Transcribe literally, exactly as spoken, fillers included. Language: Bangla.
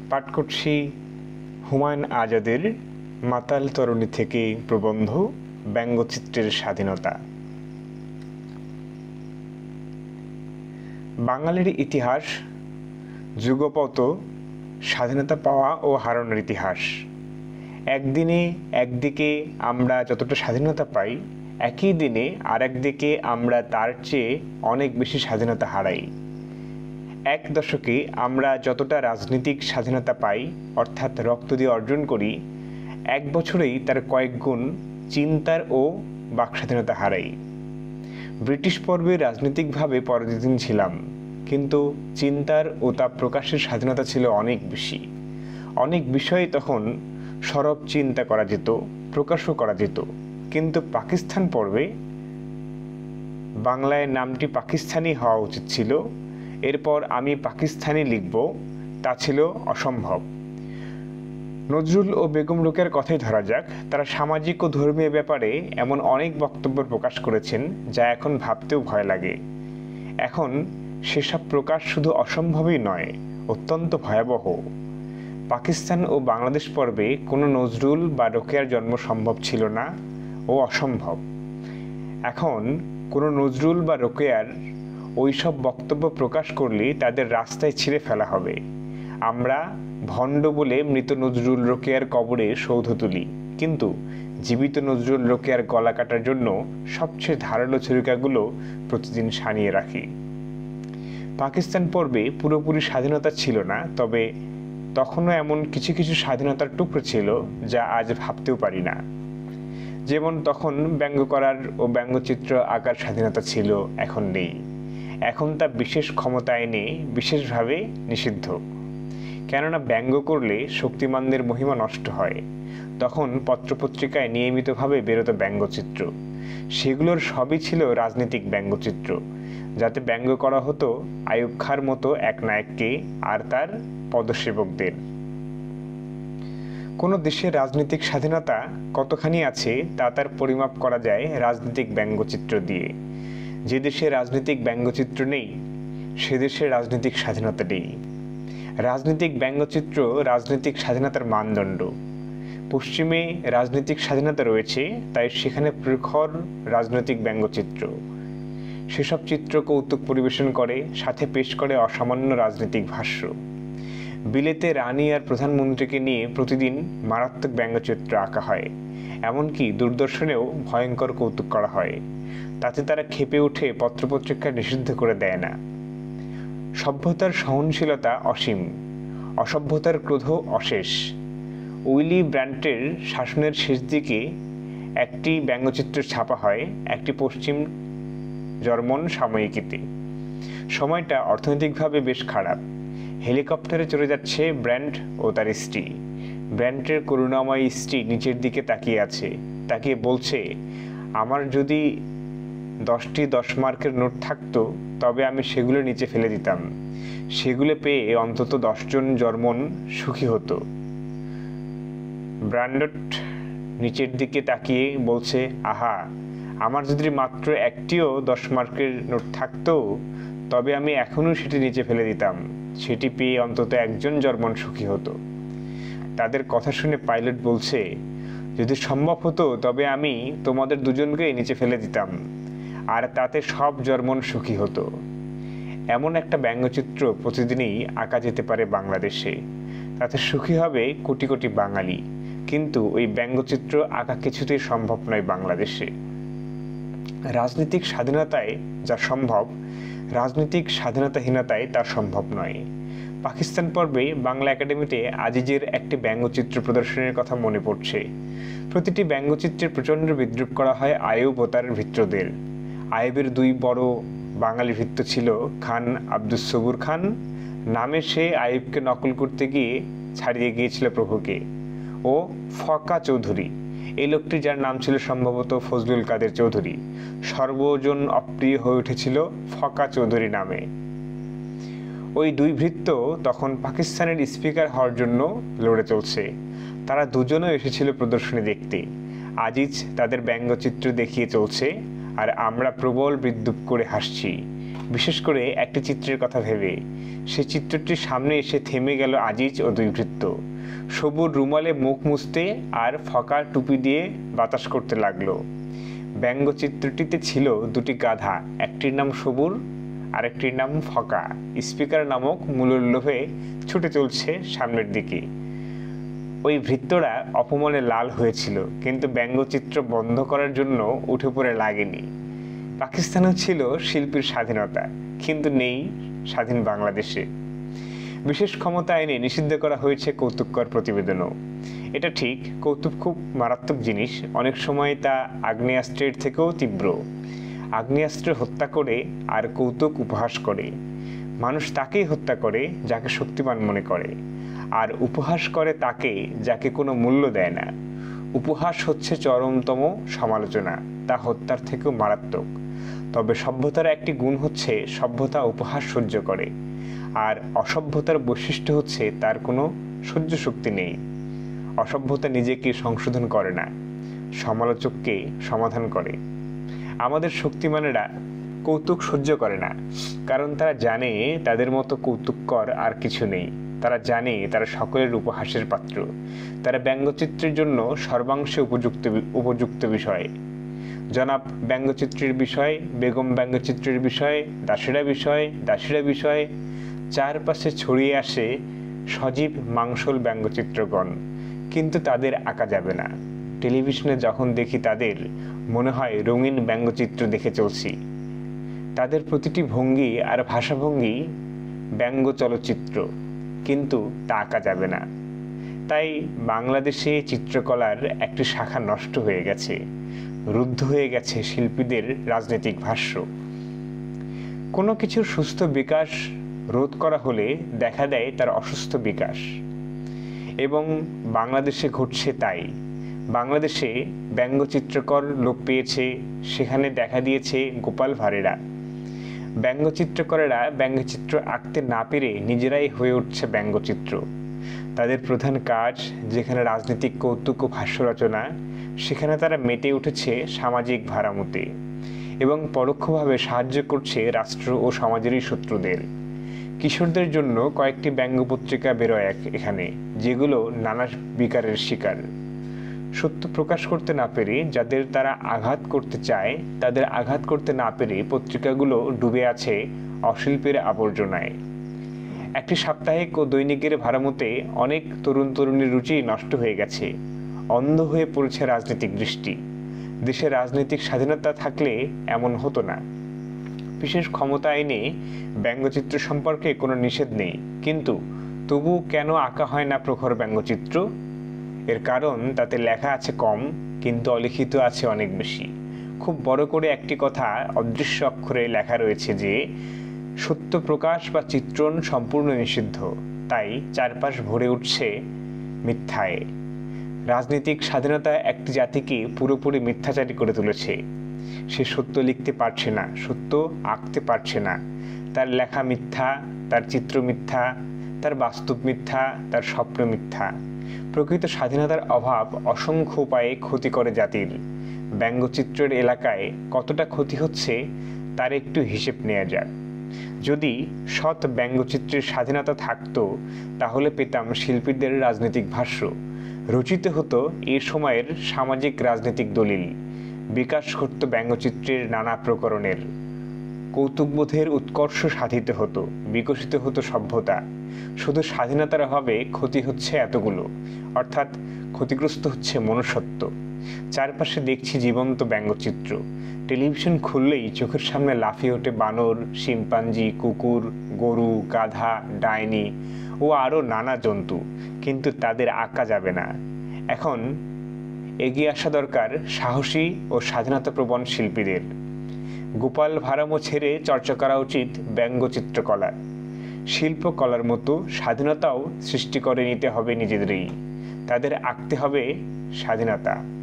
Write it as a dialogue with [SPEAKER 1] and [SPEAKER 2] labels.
[SPEAKER 1] পাঠ করছি হুমায়ুন আজাদের মাতাল তরুণী থেকে প্রবন্ধ ব্যঙ্গচিত্রের স্বাধীনতা। বাঙালির ইতিহাস যুগপৎ স্বাধীনতা পাওয়া ও হারানোর ইতিহাস। একদিনে একদিকে আমরা যতটা স্বাধীনতা পাই, একই দিনে আর একদিকে আমরা তার চেয়ে অনেক বেশি স্বাধীনতা হারাই। এক দশকে আমরা যতটা রাজনৈতিক স্বাধীনতা পাই, অর্থাৎ রক্ত দিয়ে অর্জন করি, এক বছরেই তার কয়েক গুণ চিন্তার ও বাকস্বাধীনতা হারাই। ব্রিটিশ পর্বে রাজনৈতিকভাবে পরাধীন ছিলাম, কিন্তু চিন্তার ও তা প্রকাশের স্বাধীনতা ছিল অনেক বেশি। অনেক বিষয়ে তখন সরব চিন্তা করা যেত, প্রকাশও করা যেত। কিন্তু পাকিস্তান পর্বে বাংলায় নামটি পাকিস্তানি হওয়া উচিত ছিল, এরপর আমি পাকিস্তানি লিখব, তা ছিল অসম্ভব। নজরুল ও বেগম রোকেয়ার কথাই ধরা যাক। তারা সামাজিক ও ধর্মীয় ব্যাপারে এমন অনেক বক্তব্য প্রকাশ করেছেন যা এখন ভাবতেও ভয় লাগে। এখন সেসব প্রকাশ শুধু অসম্ভবই নয়, অত্যন্ত ভয়াবহ। পাকিস্তান ও বাংলাদেশ পর্বে কোনো নজরুল বা রোকেয়ার জন্ম সম্ভব ছিল না ও অসম্ভব। এখন কোনো নজরুল বা রোকেয়ার ওই সব বক্তব্য প্রকাশ করলে তাদের রাস্তায় ছিঁড়ে ফেলা হবে। আমরা ভণ্ড বলে মৃত নজরুল রোকেয়ার কবরে সৌধ তুলি, কিন্তু জীবিত নজরুল রোকেয়ার গলা কাটার জন্য সবচেয়ে ধারালো ছুরিকাগুলো প্রতিদিন সানিয়ে রাখি। পাকিস্তান পর্বে পুরোপুরি স্বাধীনতা ছিল না, তবে তখনও এমন কিছু কিছু স্বাধীনতার টুকরো ছিল যা আজ ভাবতেও পারি না। যেমন তখন ব্যঙ্গ করার ও ব্যঙ্গচিত্র আঁকার স্বাধীনতা ছিল, এখন নেই। এখন তা বিশেষ ক্ষমতা এনে বিশেষভাবে নিষিদ্ধ। কেননা ব্যঙ্গ করলে শক্তিমানদের মহিমা নষ্ট হয়। তখন পত্রপত্রিকায় নিয়মিতভাবে বেরোতো ব্যঙ্গচিত্র। সেগুলোর সবই ছিল রাজনৈতিক ব্যঙ্গচিত্র, যাতে ব্যঙ্গ করা হতো আইয়ুব খাঁর মতো এক নায়ককে আর তার পদসেবকদের। কোনো দেশের রাজনৈতিক স্বাধীনতা কতখানি আছে তা তার পরিমাপ করা যায় রাজনৈতিক ব্যঙ্গচিত্র দিয়ে। যে দেশে রাজনৈতিক ব্যঙ্গচিত্র নেই, সে দেশের রাজনৈতিক স্বাধীনতা নেই। রাজনৈতিক ব্যঙ্গচিত্র রাজনৈতিক স্বাধীনতার মানদণ্ড। পশ্চিমে রাজনৈতিক স্বাধীনতা রয়েছে, তাই সেখানে প্রখর রাজনৈতিক ব্যঙ্গচিত্র। সেসব চিত্র কৌতুক পরিবেশন করে, সাথে পেশ করে অসামান্য রাজনৈতিক ভাষ্য। বিলেতে রানী আর প্রধানমন্ত্রীকে নিয়ে প্রতিদিন মারাত্মক ব্যঙ্গচিত্র আঁকা হয়, এমনকি দূরদর্শনেও ভয়ঙ্কর কৌতুক করা হয়। তাতে তারা ক্ষেপে উঠে পত্রপত্রিকা নিষিদ্ধ করে দেয় না। সভ্যতার সহনশীলতা অসীম, অসভ্যতার ক্রোধ অশেষ। উইলি ব্র্যান্টের শাসনের শেষ দিকে একটি ব্যঙ্গচিত্র ছাপা হয় একটি পশ্চিম জার্মান সাময়িকীতে। সময়টা অর্থনৈতিকভাবে বেশ খারাপ। হেলিকপ্টারে চলে যাচ্ছে ব্র্যান্ট ও তার স্ত্রী। ব্র্যান্টের করুণাময়ী স্ত্রী নিচের দিকে তাকিয়ে আছে, তাকিয়ে বলছে, আমার যদি দশটি দশ মার্কের নোট থাকতো, তবে আমি সেগুলো নিচে ফেলে দিতাম। সেগুলো পেয়ে অন্তত দশজন জার্মান সুখী হতো। ব্র্যান্ডট নিচের দিকে তাকিয়ে বলছে, আহা, আমার যদি মাত্র একটিও দশ মার্কের নোট থাকতো, তবে আমি এখনও সেটি নিচে ফেলে দিতাম। সেটি পেয়ে অন্তত একজন জার্মান সুখী হতো। তাদের কথা শুনে পাইলট বলছে, যদি সম্ভব হতো তবে আমি তোমাদের দুজনকে নিচে ফেলে দিতাম, আর তাতে সব জার্মান সুখী হতো। এমন একটা ব্যঙ্গচিত্র প্রতিদিনই আঁকা যেতে পারে বাংলাদেশে। তাতে সুখী হবে কোটি কোটি বাঙালি, কিন্তু ওই ব্যঙ্গচিত্র আঁকা কিছুতেই সম্ভব নয় বাংলাদেশে। রাজনৈতিক স্বাধীনতায় যা সম্ভব, রাজনৈতিক স্বাধীনতাহীনতায় তা সম্ভব নয়। পাকিস্তান পর্বে বাংলা একাডেমিতে আজিজের একটি ব্যঙ্গচিত্র প্রদর্শনের কথা মনে পড়ছে। প্রতিটি ব্যঙ্গচিত্রের প্রচণ্ড বিদ্রূপ করা হয় আইয়ুব ও তার ভৃত্যদের। আইয়ুবের দুই বড় বাঙালি ভৃত্য ছিল খান আব্দুস সবুর খান। নামে সে আইয়ুবকে নকল করতে গিয়ে ছাড়িয়ে গিয়েছিল প্রভুকে, ও ফকা চৌধুরী, এই লোকটি যার নাম ছিল সম্ভবত ফজলুল কাদের চৌধুরী, সর্বজন অপ্রিয় হয়ে উঠেছিল ফকা চৌধুরী নামে। ওই দুই ভৃত্য তখন পাকিস্তানের স্পিকার হওয়ার জন্য লড়ে চলছে। তারা দুজনও এসেছিল প্রদর্শনী দেখতে। আজিজ তাদের ব্যঙ্গচিত্র দেখিয়ে চলছে, আর আমরা প্রবল বিদ্রূপ করে হাসছি। বিশেষ করে একটি চিত্রের কথা ভেবে। সে চিত্রটির সামনে এসে থেমে গেল আজিজ ও দুর্বৃত্ত। সবুর রুমালে মুখ মুছতে আর ফকা টুপি দিয়ে বাতাস করতে লাগলো। ব্যঙ্গচিত্রটিতে ছিল দুটি গাধা, একটির নাম সবুর আর একটির নাম ফকা। স্পিকার নামক মূলের লোভে ছুটে চলছে সামনের দিকে। ওই ভৃত্যরা অপমানে লাল হয়েছিল, কিন্তু ব্যঙ্গচিত্র বন্ধ করার জন্য উঠে পড়ে লাগেনি। পাকিস্তানেও ছিল শিল্পীর স্বাধীনতা, কিন্তু নেই স্বাধীন বাংলাদেশে। বিশেষ ক্ষমতা আইনে নিষিদ্ধ করা হয়েছে কৌতুককর প্রতিবেদনও। এটা ঠিক, কৌতুক খুব মারাত্মক জিনিস, অনেক সময় তা আগ্নেয়াস্ত্রের থেকেও তীব্র। আগ্নেয়াস্ত্র হত্যা করে আর কৌতুক উপহাস করে। মানুষ তাকেই হত্যা করে যাকে শক্তিমান মনে করে, আর উপহাস করে তাকে যাকে কোনো মূল্য দেয় না। উপহাস হচ্ছে চরমতম সমালোচনা, তা হত্যার থেকেও মারাত্মক। তবে সভ্যতার একটি গুণ হচ্ছে সভ্যতা উপহাস সহ্য করে, আর অসভ্যতার বৈশিষ্ট্য হচ্ছে তার কোনো সহ্য শক্তি নেই। অসভ্যতা নিজেকে সংশোধন করে না, সমালোচককে সমাধান করে। আমাদের শক্তিমানেরা কৌতুক সহ্য করে না, কারণ তারা জানে তাদের মতো কৌতুককর আর কিছু নেই। তারা জানে তারা সকলের উপহাসের পাত্র। তারা ব্যঙ্গচিত্রের জন্য সর্বাংশে উপযুক্ত উপযুক্ত বিষয়। জনাব ব্যঙ্গচিত্রের বিষয়, বেগম ব্যঙ্গচিত্রের বিষয়, দাসেরা বিষয়, দাসীরা বিষয়, চারপাশে ছড়িয়ে আসে সজীব মাংসল ব্যঙ্গচিত্রগণ, কিন্তু তাদের আঁকা যাবে না। টেলিভিশনে যখন দেখি তাদের, মনে হয় রঙিন ব্যঙ্গচিত্র দেখে চলছি। তাদের প্রতিটি ভঙ্গি আর ভাষাভঙ্গি ব্যঙ্গ চলচ্চিত্র, কিন্তু তা আঁকা যাবে না। তাই বাংলাদেশে চিত্রকলার একটি শাখা নষ্ট হয়ে গেছে, রুদ্ধ হয়ে গেছে শিল্পীদের রাজনৈতিক ভাষ্য। কোনো কিছুর সুস্থ বিকাশ রোধ করা হলে দেখা দেয় তার অসুস্থ বিকাশ, এবং বাংলাদেশে ঘটছে তাই। বাংলাদেশে ব্যঙ্গচিত্রকর লোপ পেয়েছে, সেখানে দেখা দিয়েছে গোপাল ভাঁড়েরা। ব্যঙ্গচিত্রকরেরা ব্যঙ্গচিত্র আঁকতে না পেরে নিজেরাই হয়ে উঠছে ব্যঙ্গচিত্র। তাদের প্রধান কাজ যেখানে রাজনৈতিক কৌতুক ও ভাষ্য রচনা, সেখানে তারা মেতে উঠেছে সামাজিক ভাড়ামতে, এবং পরোক্ষভাবে সাহায্য করছে রাষ্ট্র ও সমাজেরই শত্রুদের। কিশোরদের জন্য কয়েকটি ব্যঙ্গ পত্রিকা বেরোয় এখানে, যেগুলো নানা বিকারের শিকার। সত্য প্রকাশ করতে না পেরে যাদের তারা আঘাত করতে চায়, তাদের আঘাত করতে না পেরে পত্রিকাগুলো ডুবে আছে অশিল্পের আবর্জনায়। একটি সাপ্তাহিক ও দৈনিকের ভাড়ামতে অনেক তরুণ তরুণীর রুচি নষ্ট হয়ে গেছে, অন্ধ হয়ে পড়েছে রাজনৈতিক দৃষ্টি। দেশে রাজনৈতিক স্বাধীনতা থাকলে এমন হতো না। বিশেষ ক্ষমতা আইনে ব্যঙ্গচিত্র সম্পর্কে কোনো নিষেধ নেই, কিন্তু তবু কেন আঁকা হয় না প্রখর ব্যঙ্গচিত্র? এর কারণ তাতে লেখা আছে কম, কিন্তু অলিখিত আছে অনেক বেশি। খুব বড় করে একটি কথা অদৃশ্য অক্ষরে লেখা রয়েছে যে সত্য প্রকাশ বা চিত্রণ সম্পূর্ণ নিষিদ্ধ। তাই চারপাশ ভরে উঠছে মিথ্যায়। রাজনৈতিক স্বাধীনতা একটি জাতিকে পুরোপুরি মিথ্যাচারী করে তুলেছে। সে সত্য লিখতে পারছে না, সত্য আঁকতে পারছে না। তার লেখা মিথ্যা, তার চিত্র মিথ্যা, তার বাস্তব মিথ্যা, তার স্বপ্ন মিথ্যা। প্রকৃত স্বাধীনতার অভাব অসংখ্য উপায়ে ক্ষতি করে জাতির। ব্যঙ্গচিত্রের এলাকায় কতটা ক্ষতি হচ্ছে তার একটু হিসেব নেওয়া যাক। যদি সৎ ব্যঙ্গচিত্রের স্বাধীনতা থাকতো, তাহলে পেতাম শিল্পীদের রাজনৈতিক ভাষ্য, রচিত হতো এ সময়ের সামাজিক রাজনৈতিক দলিল, বিকাশ ঘটত ব্যঙ্গচিত্রের নানা প্রকরণের, কৌতুকবোধের উৎকর্ষ সাধিত হতো, বিকশিত হতো সভ্যতা। শুধু স্বাধীনতার অভাবে ক্ষতি হচ্ছে এতগুলো, অর্থাৎ ক্ষতিগ্রস্ত হচ্ছে মনুষ্যত্ব। চারপাশে দেখছি জীবন্ত ব্যঙ্গচিত্র। টেলিভিশন খুললেই চোখের সামনে লাফিয়ে ওঠে বানর, শিম্পাঞ্জি, কুকুর, গরু, গাধা, ডাইনি ও আরও নানা জন্তু, কিন্তু তাদের আঁকা যাবে না। এখন এগিয়ে আসা দরকার সাহসী ও স্বাধীনতাপ্রবণ শিল্পীদের। গোপাল ভাঁড়ামো ছেড়ে চর্চা করা উচিত ব্যঙ্গচিত্রকলার। শিল্পকলার মতো স্বাধীনতাও সৃষ্টি করে নিতে হবে নিজেদেরই। তাদের আঁকতে হবে স্বাধীনতা।